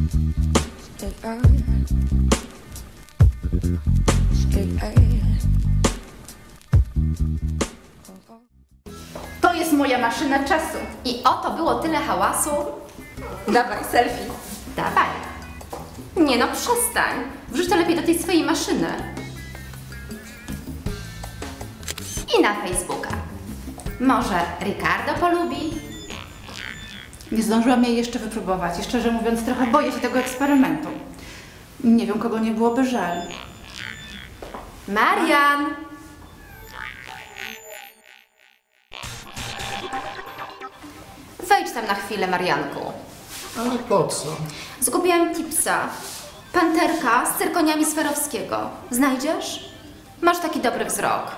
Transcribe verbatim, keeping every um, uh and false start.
To jest moja maszyna czasu. I oto było tyle hałasu. Dawaj, selfie. Dawaj. Nie no, przestań. Wrzuć to lepiej do tej swojej maszyny. I na Facebooka. Może Ricardo polubi? Nie zdążyłam jej jeszcze wypróbować i szczerze mówiąc trochę boję się tego eksperymentu. Nie wiem, kogo nie byłoby żal. Marian! Wejdź tam na chwilę, Marianku. Ale po co? Zgubiłam tipsa. Panterka z cyrkoniami Swarowskiego. Znajdziesz? Masz taki dobry wzrok.